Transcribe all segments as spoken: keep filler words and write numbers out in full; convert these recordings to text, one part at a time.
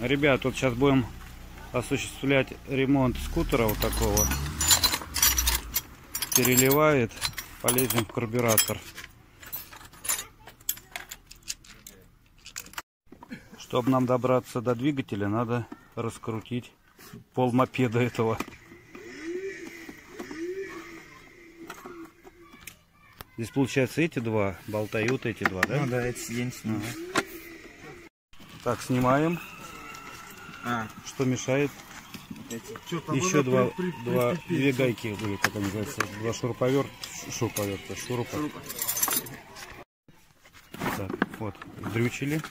Ребят, вот сейчас будем осуществлять ремонт скутера вот такого. Переливает. Полезем в карбюратор. Чтобы нам добраться до двигателя, надо раскрутить пол мопеда этого. Здесь получается эти два болта и вот эти два, да? Ну да, эти сиденья снимаем. Ага. Так, снимаем. А. Что мешает? Что, еще два, при, при, два, при, при, две гайки, или как они называются, два шуруповерта, шуруповерта, шурупа. шурупа. Так, вот, вдрючили.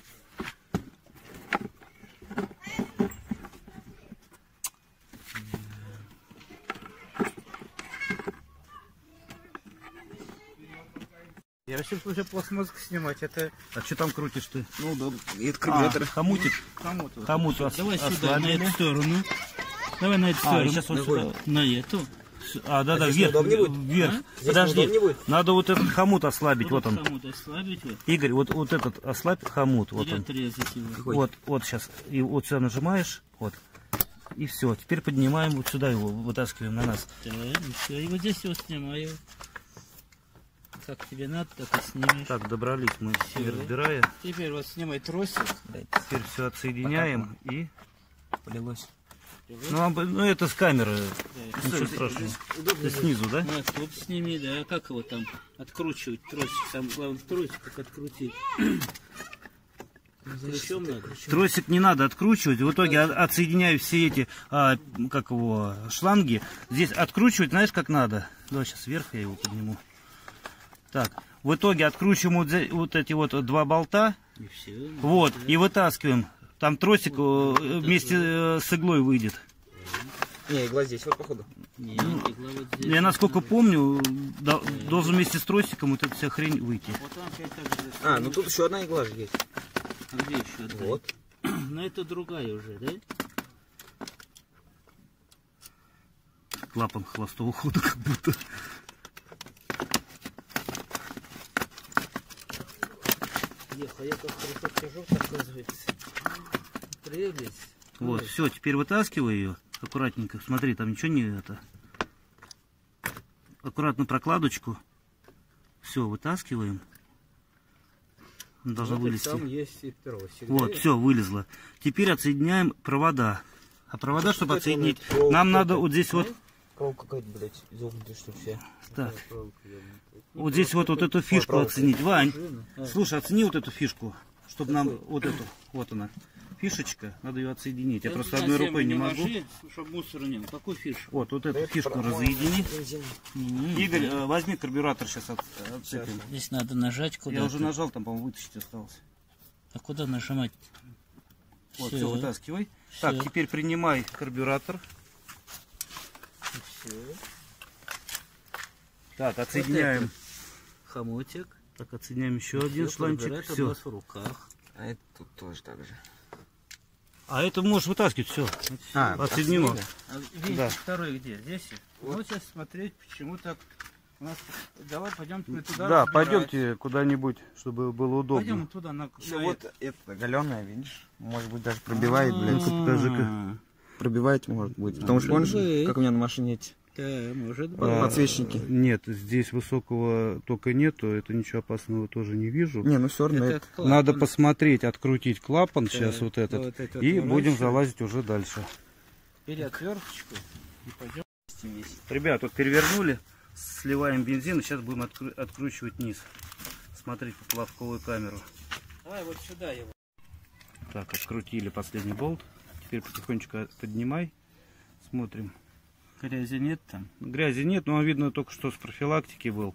Я решил уже пластмасску снимать, это... А что там крутишь ты? Ну, удобно. И это карбюратор. А, хомутик. Хомут. Хомут. Давай ослабили. сюда, на эту сторону. Давай на эту А, сторону. сейчас вот Ногой. сюда. На эту. А, да, А да, здесь вверх, неудобнее будет? вверх. Здесь Подожди, неудобнее будет? надо вот этот хомут ослабить, вот, Вот он. хомут ослабить, вот. Игорь, вот, вот этот ослабь хомут, вот Или он. отрезать его. Какой? Вот, вот сейчас, и вот сюда нажимаешь, вот. И все, теперь поднимаем вот сюда его, вытаскиваем на нас. Да, и все. И вот здесь его снимаю. Как тебе надо, так и снимешь. Так, добрались мы, Всё. разбирая. Теперь вот снимай тросик. Теперь все отсоединяем и... Полилось. Ну, об- ну, это с камеры, Да, ничего всё. страшного. Удобно. Это снизу, да? Ну, а тут сними, да. Как его там откручивать? Тросик. Самое главное, тросик как открутить. Ключом надо. Тросик не надо откручивать. В итоге от- отсоединяю все эти, а, как его, шланги. Здесь откручивать, знаешь, как надо? Давай сейчас вверх я его подниму. Так, в итоге откручиваем вот, за- вот эти вот два болта. И все. Вот, и вытаскиваем. Там тросик э, вместе э, с иглой выйдет. Не, игла здесь, вот походу. Не, игла вот здесь. Я насколько помню, до- должен вместе с тросиком вот эта вся хрень выйти. Вот там опять так же. А, ну тут еще одна игла же есть. А где еще одна? Вот. Но это другая уже, да? Клапан холостого хода как будто. Ехал, я как хорошо хожу, так оказывается. Прелесть. Вот, все, теперь вытаскиваю ее аккуратненько. Смотри, там ничего не это. Аккуратно прокладочку. Все, вытаскиваем. Она должна Вот и вылезти. там есть и тросик. Вот, да? все, вылезло. Теперь отсоединяем провода. А провода, чтобы Какая-то отсоединить, у меня проволока нам надо какая-то. вот здесь вот, Проволока какая-то, блядь, изогнутая, что все. так, вот здесь вот, вот эту фишку проволока. оценить. Вань, А. слушай, оцени вот эту фишку, чтобы нам вот эту, вот она, фишечка, надо ее отсоединить. Я Да просто на одной землю рукой не могу. ложи, чтобы мусора не было. Какую фишку? Вот, вот эту фишку разъедини. М, Игорь, э, возьми карбюратор сейчас от, отцепим. Здесь надо нажать Я куда-то. уже нажал, там, по-моему, вытащить осталось. А куда нажимать? Вот, Всё. все, вытаскивай. Всё. Так, теперь принимай карбюратор. Все. Так, отсоединяем. Хомутик. Так, отсоединяем еще один Всё, шланчик. карбюратор у Все. нас в руках. А это тут тоже так же. А это можешь вытаскивать, все. А, Отсоединено. А видите, Да. второй где? Здесь? Вот сейчас смотреть, почему так. У нас... Давай пойдем туда. Да, разбирать. пойдемте куда-нибудь, чтобы было удобно. Пойдем туда на. Еще на вот это оголенная, видишь? Может быть даже пробивает, блядь. Ну-ка, покажи-ка. Пробивает может быть. Потому что Может помнишь, быть. как у меня на машине эти Да, может быть. А, подсвечники? Нет, здесь высокого тока нету, это ничего опасного тоже не вижу. Не, ну все равно. Это Это... клапан. Надо посмотреть, открутить клапан Да, сейчас вот этот, вот этот и будем отворачиваем. залазить уже дальше. Бери отверточку и пойдем вместе. Ребят, вот перевернули, сливаем бензин, и сейчас будем откру- откручивать низ. Смотреть по плавковую камеру. Давай вот сюда его. Так, открутили последний болт. Теперь потихонечку поднимай. Смотрим. Грязи нет там. Грязи нет, но видно только что с профилактики был.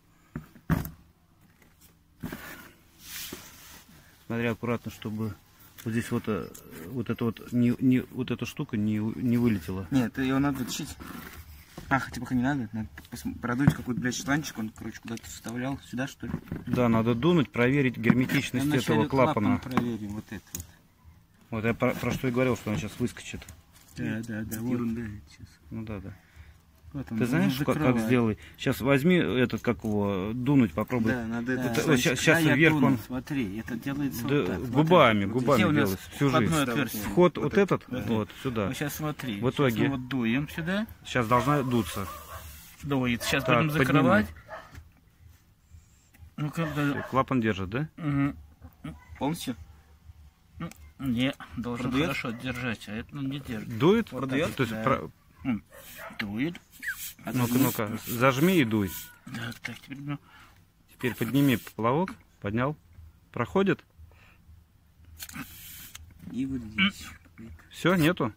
Смотри аккуратно, чтобы вот здесь вот, э, вот эта вот, не, не, вот эта штука не, не вылетела. Нет, ее надо вытащить. А, хотя пока не надо. Надо пос- продуть какой-то, блядь, шланчик. Он, короче, куда-то вставлял. Сюда, что ли? Да, надо дунуть, проверить герметичность этого клапана. проверим вот это вот. Вот я про, про что и говорил, что он сейчас выскочит. Да, да, да. Вот. Ерунда сейчас. Ну да, да. Вот он, Ты знаешь, как, как закрывает. сделай? Сейчас возьми этот, как его, дунуть попробуй. Да, надо Да. это... Вот щас- щас Да, я вверх дуну, он- Смотри, это делается Да, вот так. губами, Вот губами Где у нас делается всю входное жизнь. отверстие? Вход Вот вот, это. этот, вот, сюда. Ну, сейчас смотри. В итоге. Сейчас мы вот дуем сюда. Сейчас должна дуться. Дует. Сейчас Так, будем закрывать. поднимай. Ну-ка, да. Клапан держит, да? Мгм. Полностью? Не, должен Продует? хорошо держать, а это ну, не держит. Дует? Продует? То есть, Да. про- Дует. ну-ка, ну-ка, зажми и дуй. Так, так, теперь ну, Теперь подними поплавок, поднял. Проходит? И вот здесь. Все, нету?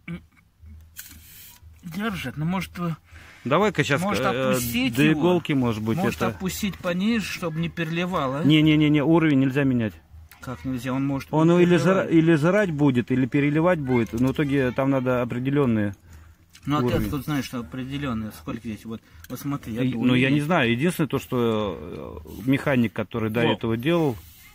держит. Ну, может, э, Давай-ка сейчас Может, э, опустить до его? иголки, может быть, может это... опустить пониже, чтобы не переливало. Не-не-не, уровень нельзя менять. Как нельзя? Он может... Он не или, жра- переливать. или жрать будет, или переливать будет, но в итоге там надо определенные. Ну, а ты уровень. откуда знаешь, что определенное? Сколько здесь? Вот, вот смотри, я И- дую. Ну, я не знаю. Единственное то, что э, механик, который до Во. этого делал,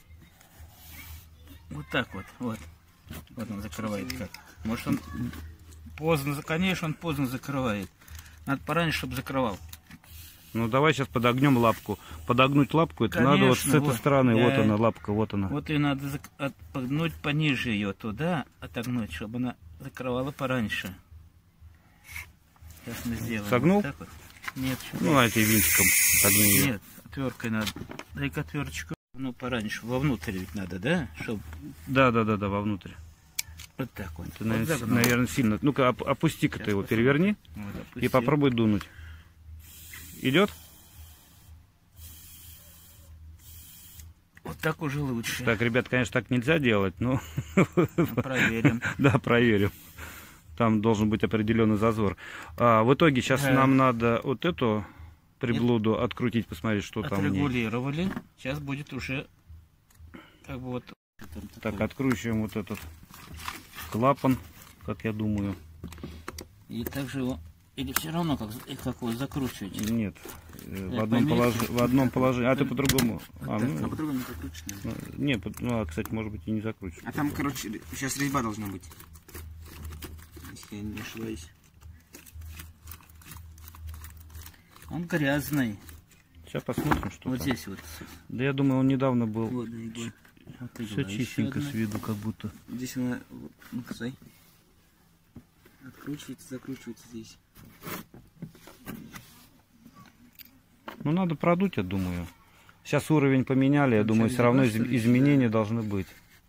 Вот так вот, вот. Вот он закрывает как. Может, он поздно... Конечно, он поздно закрывает. Надо пораньше, чтобы закрывал. ну давай сейчас подогнем лапку. Подогнуть лапку, это надо вот с Конечно, этой вот. стороны. Вот Да. она, лапка, вот она. Вот ее надо зак- от- погнуть пониже ее туда, отогнуть, чтобы она закрывала пораньше. Сейчас мы сделаем. Согнул? Вот так вот. Нет, Ну, а этим винтиком согни её. нет, отверткой надо. Дай-ка отверточку. Ну, пораньше, вовнутрь ведь надо, да? Чтобы Да, да, да, да, вовнутрь. вот так вот. Ты, Вот наверное, загнул. наверное, сильно. Ну-ка, оп- опусти-ка Сейчас ты его, посмотрим. переверни Вот, и опустил. попробуй дунуть. Идет? Вот так уже лучше. Так, ребят, конечно, так нельзя делать, но Ну, проверим. да, проверим. Там должен быть определенный зазор. А, в итоге сейчас Да. нам надо вот эту приблуду открутить, посмотреть, что там в ней. Отрегулировали. Сейчас будет уже как бы вот... Так, откручиваем вот этот клапан, как я думаю. И также его... Или все равно, как, и как его закручивать? Нет, э, в Я одном, пойми. полож... в одном положении. А ты по-другому. А, Так, ну, а по-другому не закручено. ну, не, по- ну, а, кстати, может быть, и не закручивать. А там, короче, сейчас резьба должна быть. Если я не ошибаюсь. Он грязный. Сейчас посмотрим, что Вот там. здесь вот. Да я думаю, он недавно был. Вот, да, игла. Вот Все игла еще чистенько одна. с виду, как будто. Здесь она, вот, ну-ка, стой. Откручивается, закручивается здесь. Ну, надо продуть, я думаю. Сейчас уровень поменяли, я думаю, Что, все равно резьба, из- что ли? изменения должны быть.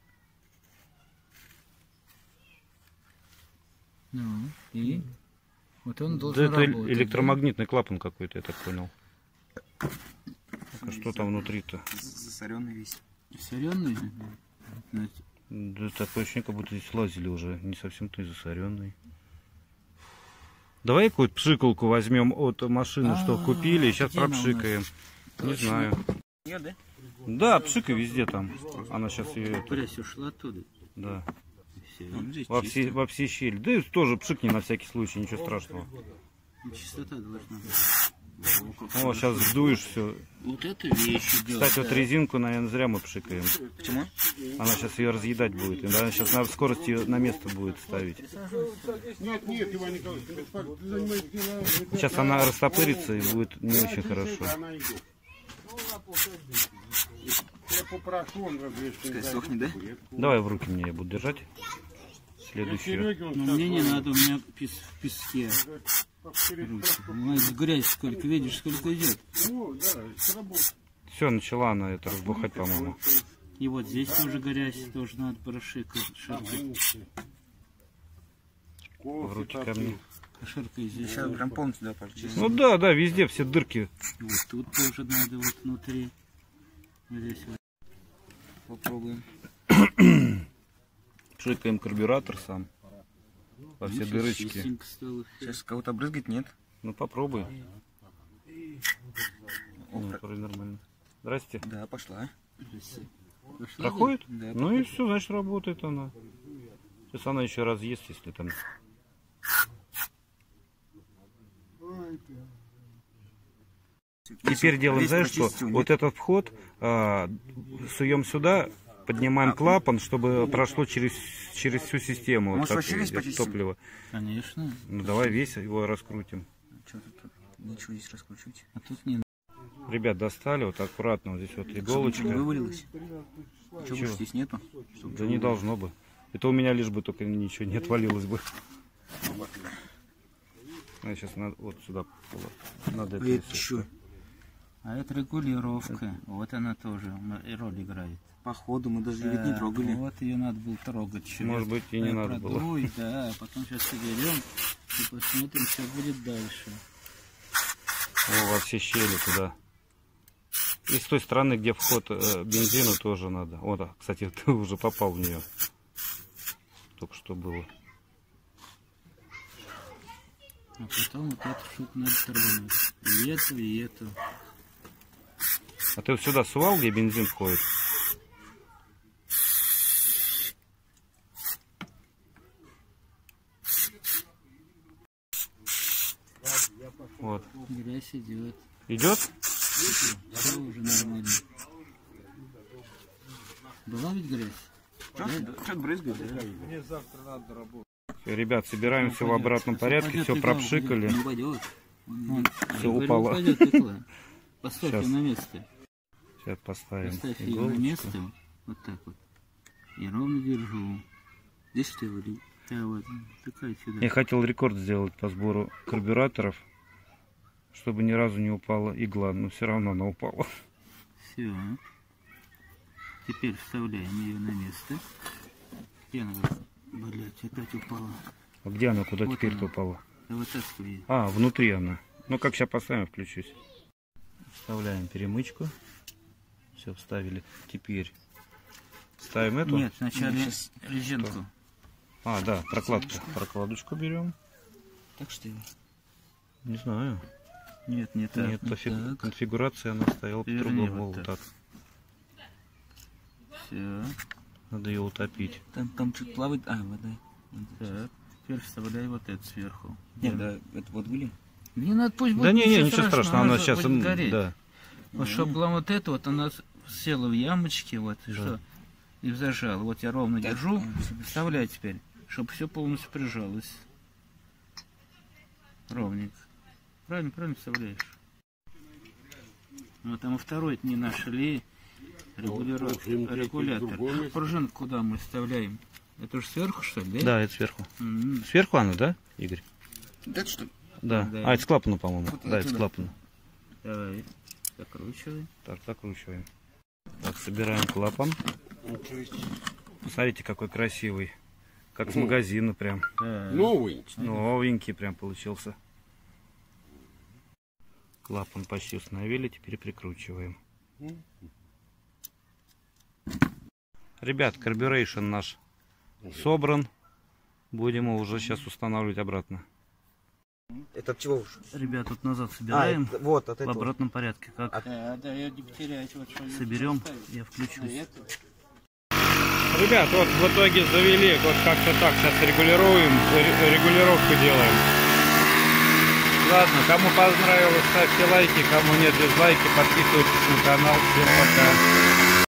Ну, и вот он Да должен это работать. электромагнитный клапан какой-то, я так понял. Так, а что там внутри-то? Засоренный весь. Да? Солёный? Знаете, Да такое ощущение, как будто здесь лазили уже. Не совсем-то и засоренный. Давай какую-то пшикалку возьмем от машины, что А, купили, и сейчас где она у нас? пропшикаем. Не Точно. знаю. Нет, да? Да, пшикай везде там. Она сейчас ее... пресс ушла оттуда. Да. Все. Он здесь Во чисто. все, во все щели. Да и тоже пшикни на всякий случай, ничего страшного. Чистота должна быть. О, сейчас сдуешь все. Вот это вещи делать. Кстати, вот резинку, наверное, зря мы пшикаем. Почему? Она сейчас ее разъедать будет. И она сейчас на скорости ее на место будет ставить. Нет, нет, Иван Николаевич, ты беспокойся, ты занимаешься делом. Сейчас она растопырится и будет не очень хорошо. Она идет. Я попрошу, он разрешит. Пускай сохнет, да? Давай в руки мне я буду держать. Следующую. Сереге он Но мне не надо, у меня пес, в песке. Руки. Ну, грязь сколько, видишь, сколько идет. Ну, да, сработает. Все, начала она это разбухать, по-моему. И вот здесь тоже грязь, тоже надо прошикать. Ширкой. В руки ко мне. Ширкой здесь. Сейчас прям полностью, да, почистить. Ну да, да, везде все дырки. Вот тут тоже надо, вот внутри. Вот здесь вот. Попробуем. Пшикаем карбюратор сам. Во все Ну, дырочки. чистенько стало. Сейчас кого-то брызгать, нет? Ну попробуй. Ну, вроде нормально. Здрасте. Да, пошла. Пошла, Проходит? Да, Ну и все, значит работает она. Сейчас она еще раз ест, если там. Теперь делаем, Весь знаешь что? прочистил, нет? Вот этот вход а, суем сюда, поднимааем клапан, чтобы прошло через, через всю систему. Может, вот вообще как весь это почистим? топливо. Конечно. Ну давай весь его раскрутим. Чё тут? ничего здесь раскручивать. А тут не Ребят, достали вот аккуратно, вот здесь вот иголочка. Не вывалилось. Чего Чего? больше здесь нету? Да не должно бы. Это у меня лишь бы только ничего не отвалилось бы. А сейчас надо вот сюда. Надо А это что? А это регулировка. Вот она тоже роль играет. Походу мы даже ведь не трогали. Вот ее надо было трогать. Чё. Может быть, и не Я надо было. продуй, да, потом сейчас соберем и посмотрим, что будет дальше. О, во все щели туда. И с той стороны, где вход э, бензина, тоже надо. Вот, а, кстати, ты уже попал в нее. Только что было. А потом вот эту штуку надо тронуть. И эту, и эту. А ты вот сюда сувал, где бензин входит? Вот. Грязь идет. Идет? Все уже нормально. Была ведь грязь? Что-то брызгает, да? Ребят, собираемся в обратном порядке, все пропшикали. Не упадет. Все упало. Упадет, Николай. Поставь Сейчас. ее на место. Сейчас поставим Поставь ее на иголочку. место. Вот так вот. И ровно держу. Здесь что его ли? Да, вот. Такая сюда. Я хотел рекорд сделать по сбору карбюраторов, чтобы ни разу не упала игла, но все равно она упала. Все. Теперь вставляем ее на место. Где она? Блять, опять упала. А где она, куда Вот теперь-то она. упала? Да вот так ее. А, внутри она. Ну как сейчас поставим, включусь. Вставляем перемычку. Все, вставили. Теперь ставим эту. Нет, сначала Нет, сейчас- резинку. А, да, прокладка. Прокладочку берем. Так что его? Не знаю. Нет, не так. Нет, не конфи- так. конфигурация она стояла Верни по-другому. вот Вот так. так. Все. Надо ее утопить. Там, там что-то плавает. А, вода. Так. Теперь вставляй вот это сверху. Нет, да, это вот были. Не надо, пусть будет. Да не, не, ничего страшного, она же сейчас будет гореть. да. Вот чтобы была вот эта, вот она с- села в ямочке, вот, и что, и зажала. Вот я ровно Так, держу, а, всё, вставляй теперь, чтобы все полностью прижалось. Ровненько. Правильно, правильно вставляешь. Вот там и второй, это не наш ли регулятор. пружинки регулятор. в другом месте. Пружинку куда мы вставляем? Это уже сверху, что ли, да? Да, это сверху. М, Сверху она, да, Игорь? Да, что ли? Да. Да. А, это с клапана, по-моему. Вот Да, это с отсюда. клапана. Давай, закручивай. Так, закручиваем. Так, собираем клапан. Посмотрите, какой красивый. Как с магазина прям. Да. Новый. Новенький прям получился. Клапан почти установили, теперь прикручиваем. Ребят, карбюрейшн наш собран. Будем его уже сейчас устанавливать обратно. Это от чего уж? Ребят, тут назад А, собираем это- вот, от в этого. обратном порядке. Как Да, да, я не потеряюсь. Вот, что соберем, поставить. я включусь. Это. Ребят, вот в итоге завели, вот как-то так, сейчас регулируем, ре- регулировку делаем. Ладно, кому понравилось, ставьте лайки, кому нет, дизлайки, подписывайтесь на канал. Всем пока.